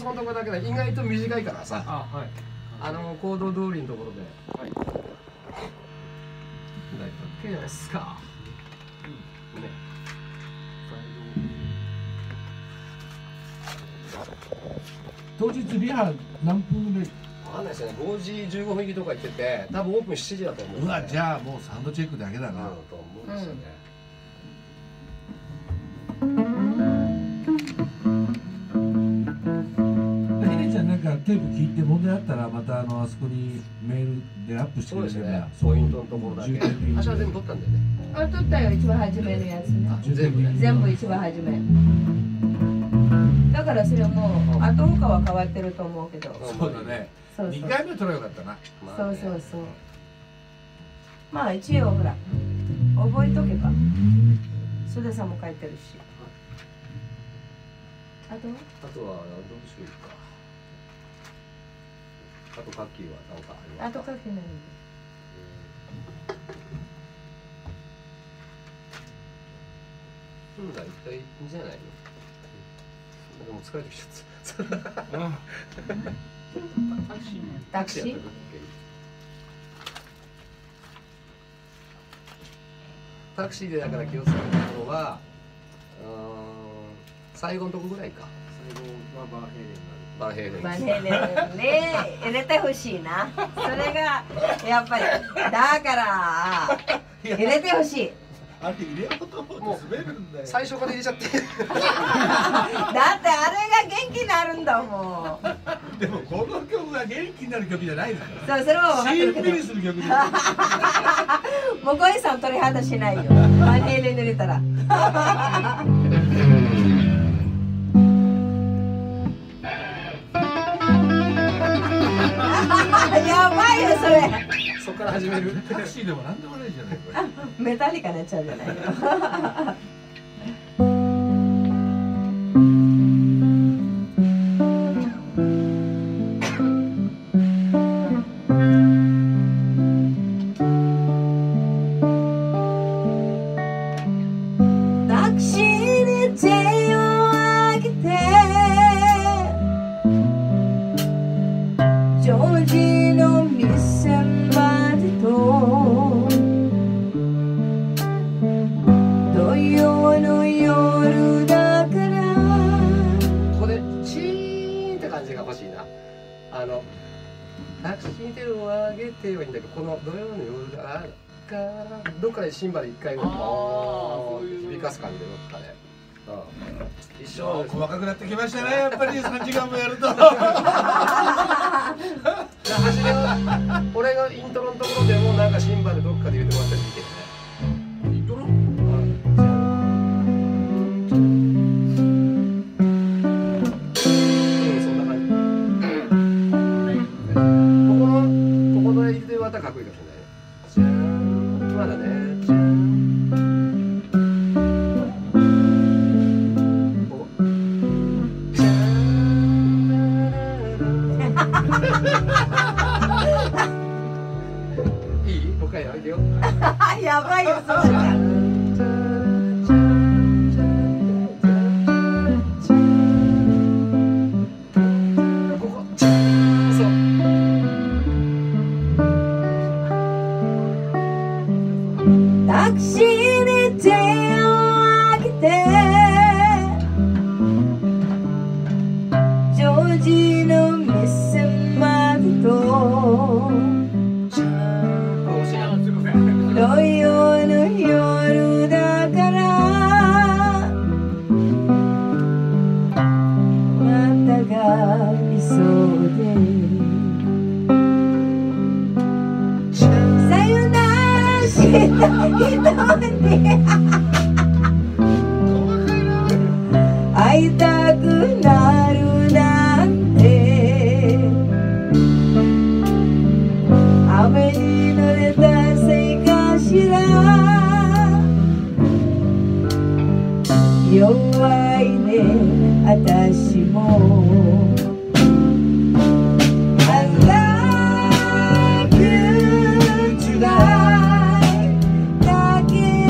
このところだけで意外と短いからさ、行動通りのところで。はい。大体 OK じゃないですか。ね。 当日リハ何分ぐらい？ わかんないですよね。5時15分行きとか行ってて、多分オープン7時だと思う。 うわ、じゃあもうサウンドチェックだけだな。 と思うんですよね。 ひでちゃんなんかテープ聞いて問題あったらまたあそこにメールでアップしてくれれば。そうですね。 ポイントのところだけ。橋は全部取ったんだよね。 あ、取ったよ、一番初めのやつね。全部一番初め。だからそれも後他は変わってると思うけど。 そうだね。2回目取ればよかったな。 そうそうそう。まあ一応ほら覚えとけば。須田さんも書いてるし。あとはどうしようか。あとカッキーはなんかありますか？ あとカッキー何？ 大体いいんじゃないの？でも疲れてきちゃった。 タクシー？ タクシーでだから気をつけたのは、最後のとこぐらいか。最後はバンヘイレン。 バンヘイレンね、入れてほしいな。それがやっぱりだから入れてほしい。 あれ入れようと思うと滑るんだよ。 最初から入れちゃって。 だってあれが元気になるんだもん。 でもこの曲が元気になる曲じゃないですから。 そう、それは分かってるけど。 しんみりする曲です。 もう小井さん鳥肌しないよ。バンヘイレン入れたら。やばいよそれ。 そこから始める。 タクシーでもなんでもないじゃないこれ。 メタリカになっちゃうじゃないの。タクシーに手を挙げてジョージの店までと土曜の夜だからここでチーンって感じが欲しいな。タクシーに手を挙げてはいいんだけど、この土曜の夜だからどっかでシンバル一回響かす感じでどっかで。一生細かくなってきましたね。やっぱり3時間もやると。 初めは俺がイントロのところでもなんかシンバルどっかで入れてもらったりいいけどね。イントロ？そんな感じ。ここの入れてまたかっこいいかもしれないね。じゃーん、まだね。じゃーん。ここ。じゃーん。いい？もう一回やめてよ。 やばいよそれ。タクシーに手を挙げてジョージの店までと土曜の夜だからまたがいそうでさよならした人に会いたくなるなんて雨に濡れたせいかしら弱いね私もI love you tonightだけ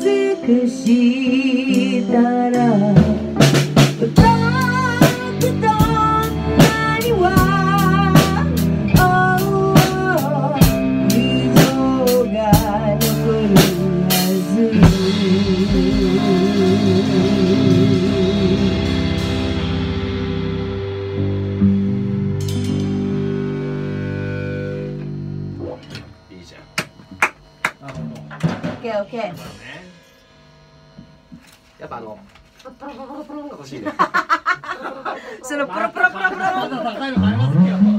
くしたら僕と女には溝が残るはずいいじゃん。 なるほど。 オッケーオッケー。 やっぱプロプロプロプロが欲しいね。 そのプロプロプロプロまだ高いの買いますよ。